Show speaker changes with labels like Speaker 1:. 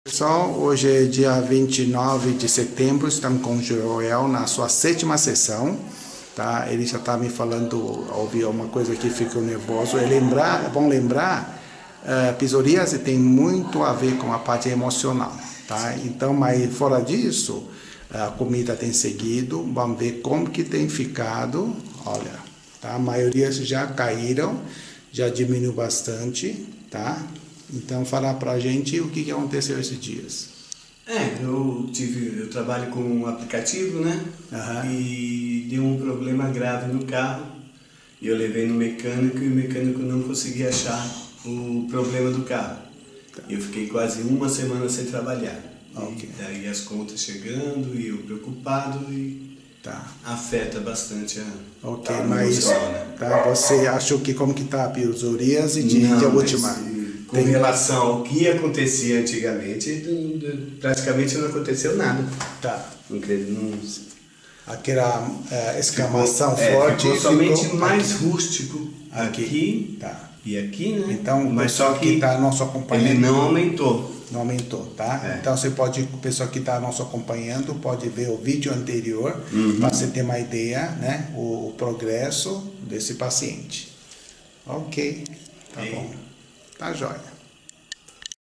Speaker 1: Pessoal, hoje é dia 29 de setembro, estamos com o Joel na sua 7ª sessão, tá? Ele já está me falando, ouvi uma coisa que ficou nervoso. É bom lembrar, psoríase tem muito a ver com a parte emocional, tá? Então, mas fora disso, a comida tem seguido, vamos ver como que tem ficado, olha, tá? A maioria já caíram, já diminuiu bastante, tá? Então, falar pra gente o que aconteceu esses dias.
Speaker 2: Eu trabalho com um aplicativo, né? E deu um problema grave no carro. E eu levei no mecânico e o mecânico não conseguia achar o problema do carro. Eu fiquei quase uma semana sem trabalhar. E daí as contas chegando e eu preocupado e afeta bastante a emoção, né?
Speaker 1: Você achou que como que tá a psoríase de última?
Speaker 2: Com relação ao que acontecia antigamente, praticamente não aconteceu nada.
Speaker 1: Aquela escamação forte
Speaker 2: ficou somente mais rústico aqui e aqui, né?
Speaker 1: Então, o pessoal que está nosso acompanhando...
Speaker 2: Ele não aumentou.
Speaker 1: Não aumentou, tá? Então, o pessoal que está nosso acompanhando pode ver o vídeo anterior para você ter uma ideia, né? O progresso desse paciente. Ok, tá bom. Tá jóia.